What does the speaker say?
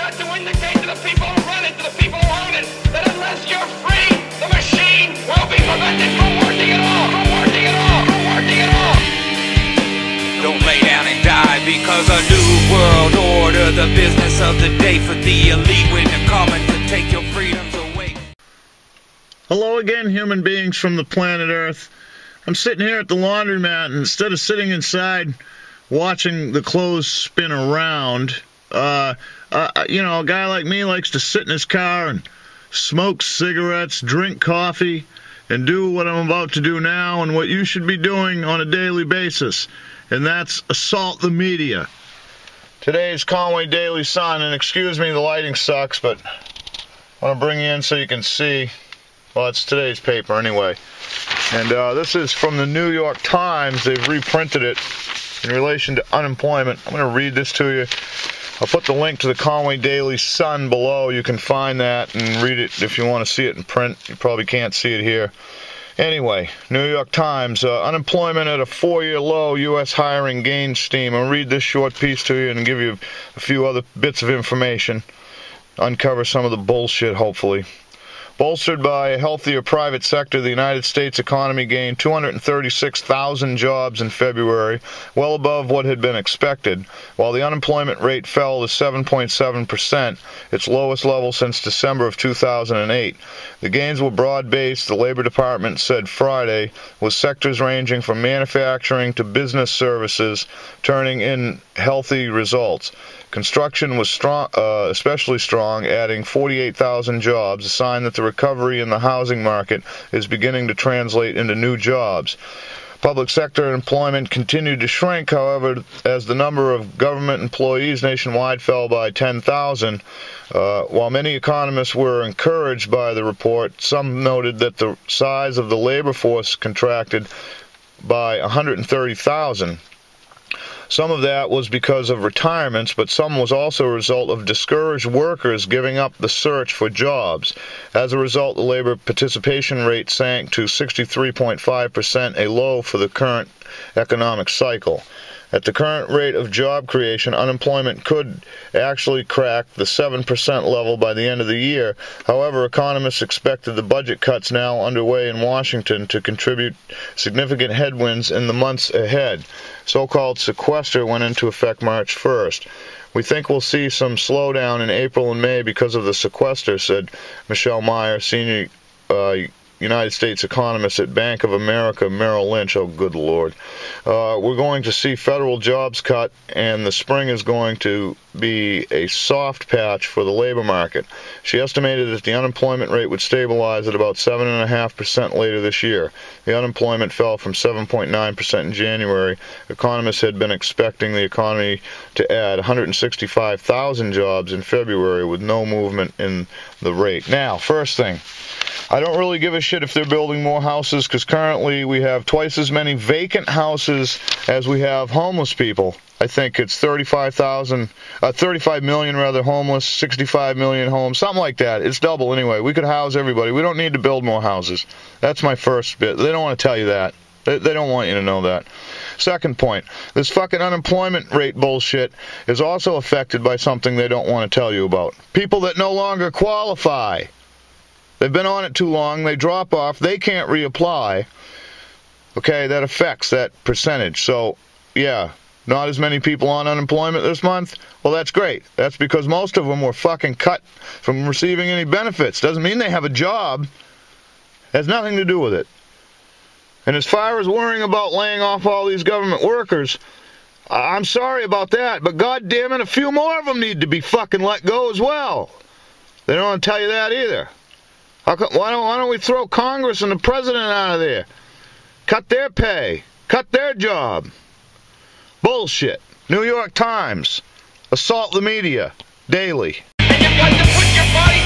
got to indicate to the people who run it, to the people who own it, that unless you're free, the machine will be prevented from working at all. From working at all. From working at all. Don't lay down and die because a new world order, the business of the day for the elite when they're coming to take your freedoms away. Hello again, human beings from the planet Earth. I'm sitting here at the laundromat, and instead of sitting inside watching the clothes spin around, a guy like me likes to sit in his car and smoke cigarettes, drink coffee, and do what I'm about to do now and what you should be doing on a daily basis, and that's assault the media. Today's Conway Daily Sun, and excuse me, the lighting sucks, but I want to bring you in so you can see. Well, it's today's paper anyway. And this is from the New York Times. They've reprinted it in relation to unemployment. I'm going to read this to you. I'll put the link to the Conway Daily Sun below. You can find that and read it if you want to see it in print. You probably can't see it here. Anyway, New York Times, unemployment at a 4-year low, U.S. hiring gains steam. I'll read this short piece to you and give you a few other bits of information. Uncover some of the bullshit, hopefully. Bolstered by a healthier private sector, the United States economy gained 236,000 jobs in February, well above what had been expected, while the unemployment rate fell to 7.7%, its lowest level since December of 2008. The gains were broad-based, the Labor Department said Friday, with sectors ranging from manufacturing to business services turning in healthy results. Construction was strong, especially strong, adding 48,000 jobs, a sign that the recovery in the housing market is beginning to translate into new jobs. Public sector employment continued to shrink, however, as the number of government employees nationwide fell by 10,000. While many economists were encouraged by the report, some noted that the size of the labor force contracted by 130,000. Some of that was because of retirements, but some was also a result of discouraged workers giving up the search for jobs. As a result, the labor participation rate sank to 63.5%, a low for the current economic cycle. At the current rate of job creation, unemployment could actually crack the 7% level by the end of the year. However, economists expected the budget cuts now underway in Washington to contribute significant headwinds in the months ahead. So-called sequester went into effect March 1st. We think we'll see some slowdown in April and May because of the sequester, said Michelle Meyer, senior United States economist at Bank of America Merrill Lynch. Oh, good Lord. We're going to see federal jobs cut, and the spring is going to be a soft patch for the labor market. She estimated that the unemployment rate would stabilize at about 7.5% later this year. The unemployment fell from 7.9% in January. Economists had been expecting the economy to add 165,000 jobs in February with no movement in the rate. Now, first thing, I don't really give a shit if they're building more houses, because currently we have twice as many vacant houses as we have homeless people. I think it's 35 million homeless, 65 million homes, something like that. It's double anyway. We could house everybody. We don't need to build more houses. That's my first bit. They don't want to tell you that. They don't want you to know that. Second point, this fucking unemployment rate bullshit is also affected by something they don't want to tell you about. People that no longer qualify. They've been on it too long, they drop off, they can't reapply. Okay, that affects that percentage. So, yeah, not as many people on unemployment this month? Well, that's great. That's because most of them were fucking cut from receiving any benefits. Doesn't mean they have a job. Has nothing to do with it. And as far as worrying about laying off all these government workers, I'm sorry about that, but goddamn it, a few more of them need to be fucking let go as well. They don't want to tell you that either. Why don't we throw Congress and the president out of there? Cut their pay. Cut their job. Bullshit. New York Times. Assault the media. Daily. And you've got to put your body